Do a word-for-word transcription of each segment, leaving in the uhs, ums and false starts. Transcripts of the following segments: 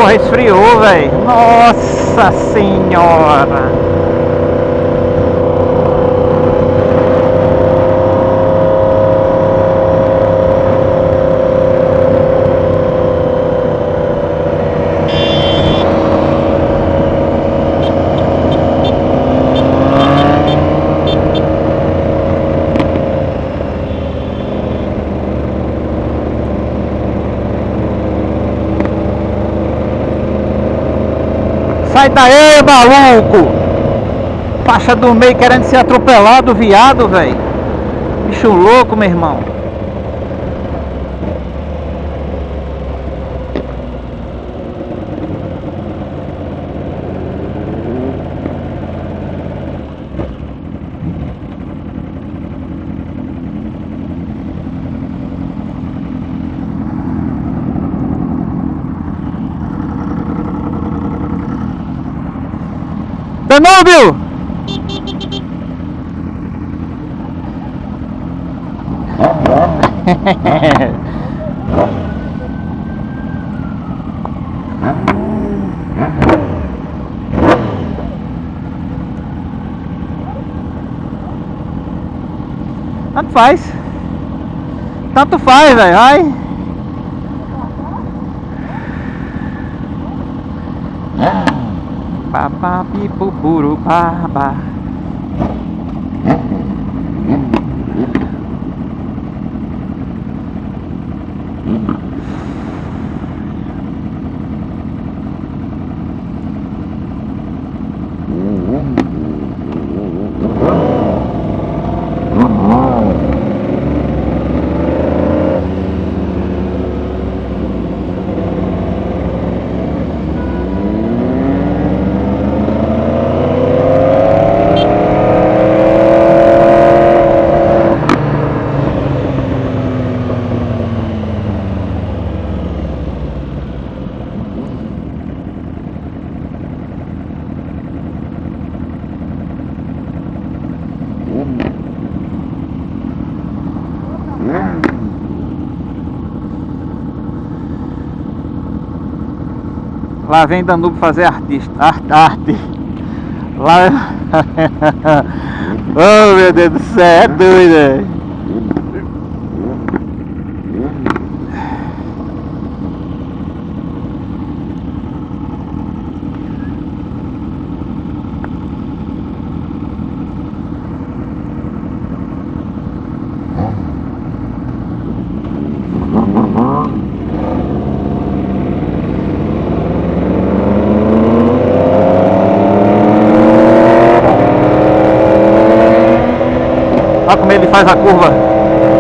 Porra, esfriou, velho. Nossa senhora. Sai daí, maluco! Faixa do meio querendo ser atropelado, viado, velho. Bicho louco, meu irmão. Danúbio! Tanto faz. Tanto faz, velho. Vai. Papá, pipo, puro, baba. Lá vem Danúbio fazer artista, arte, arte. Lá... Oh, meu Deus do céu, é doido. Olha como ele faz a curva.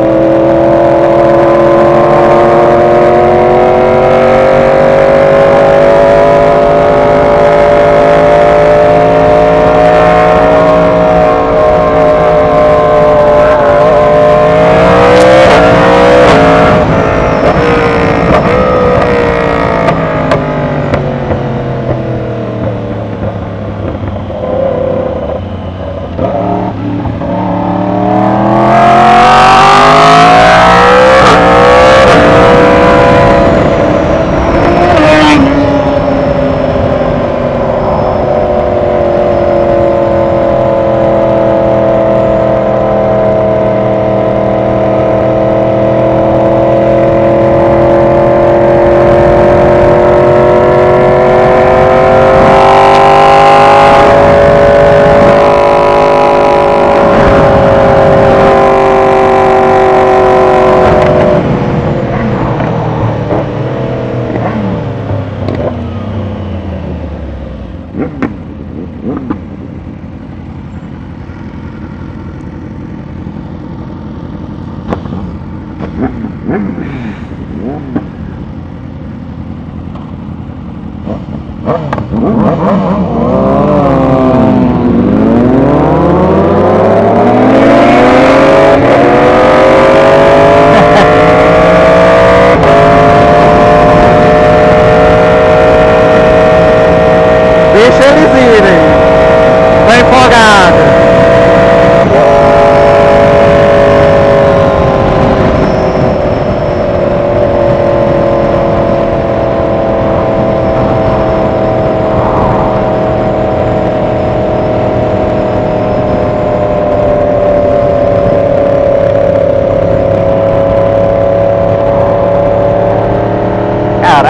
Deixa eles irem. Tá empolgado.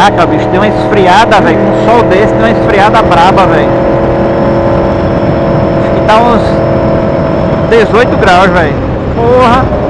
Caraca, bicho, tem uma esfriada, velho. Com um sol desse, tem uma esfriada braba, velho. Acho que tá uns dezoito graus, velho. Porra.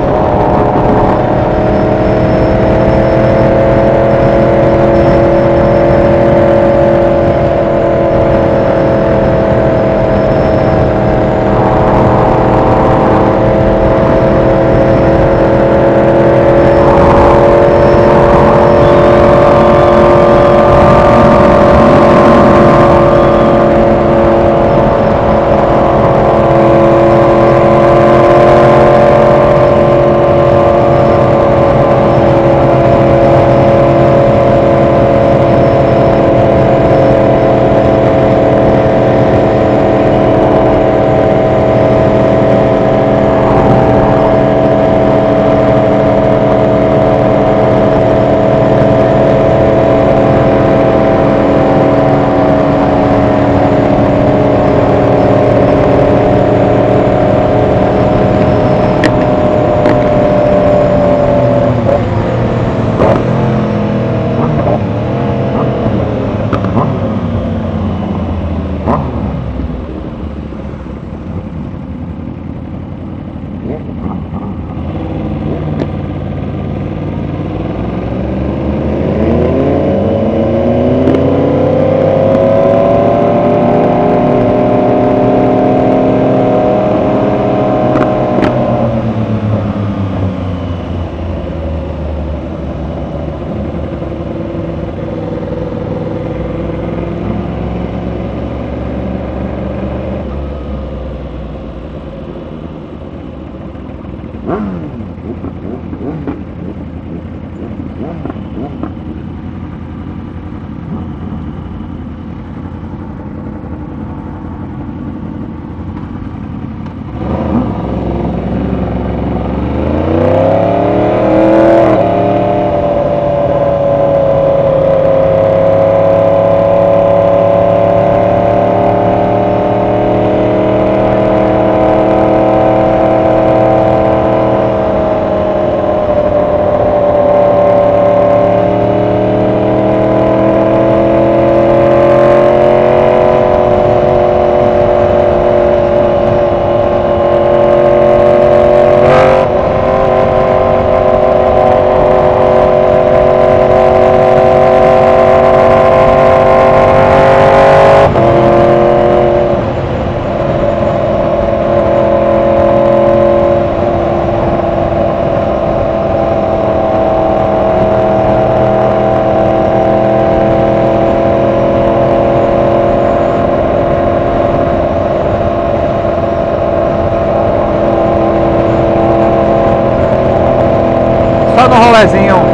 Só no rolezinho.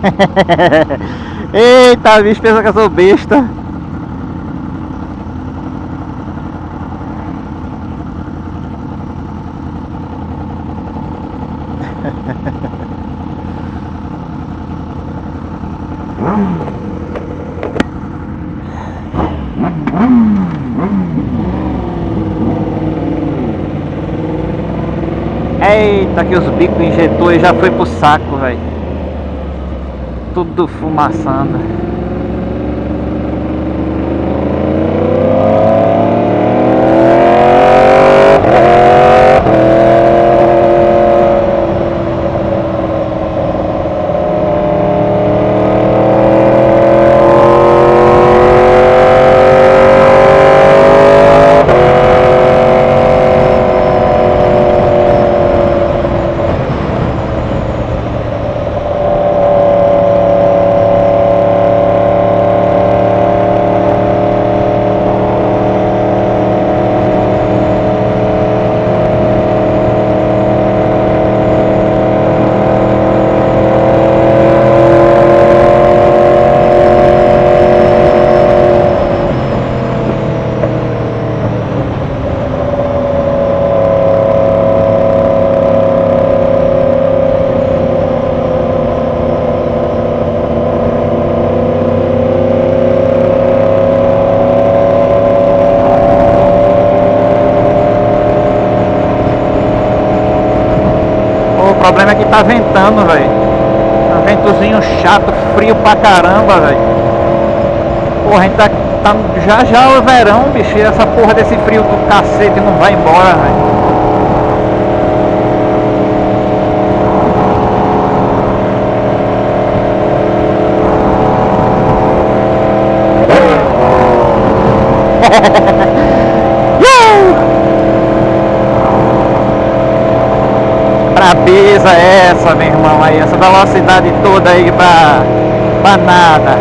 Eita, bicho, pensa que eu sou besta. Eita, que os bicos injetou e já foi pro saco, velho. Tudo fumaçando. O problema é que tá ventando, velho. Um ventozinho chato, frio pra caramba, velho. Porra, a gente tá, tá já já o verão, bicho. E essa porra desse frio do cacete não vai embora, velho. Brabeza é essa, meu irmão, aí, essa velocidade toda aí pra, pra nada.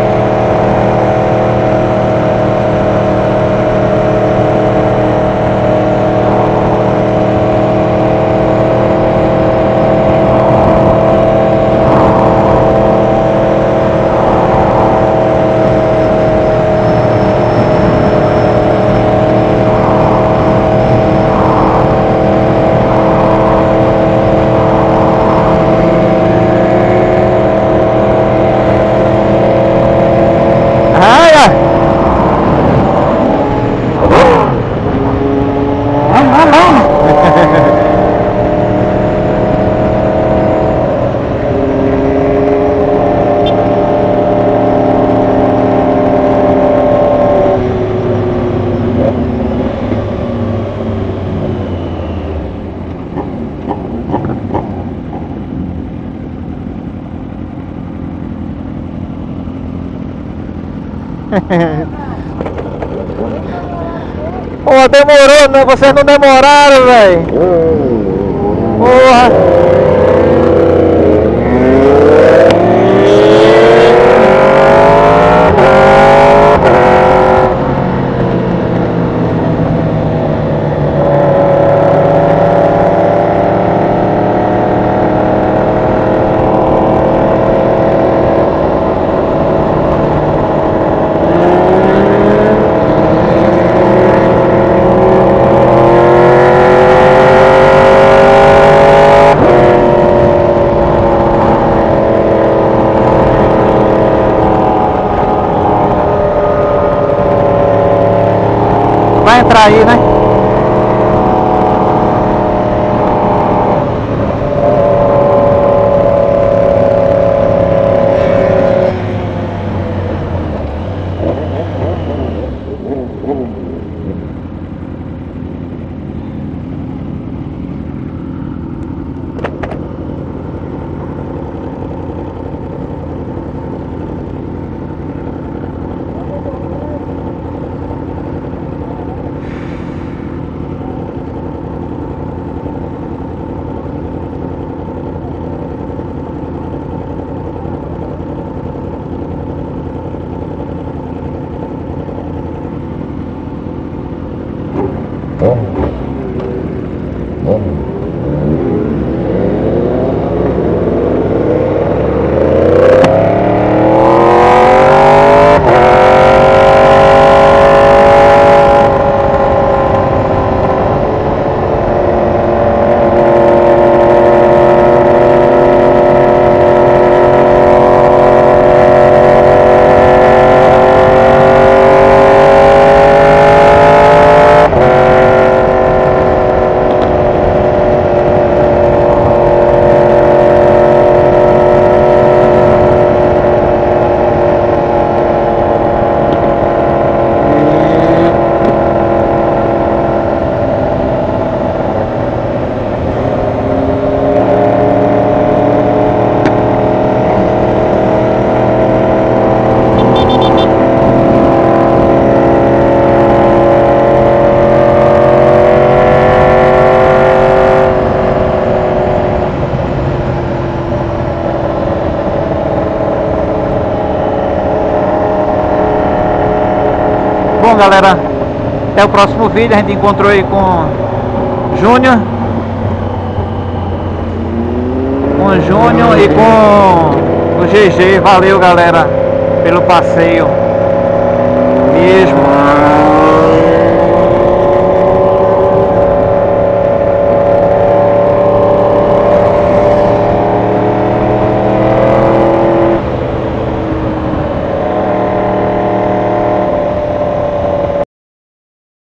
Pô, demorou, não, vocês não demoraram, velho. Porra. Vai entrar aí, né? até o próximo vídeo. A gente encontrou aí com Júnior. Com o Júnior e com o G G. Valeu, galera, pelo passeio mesmo.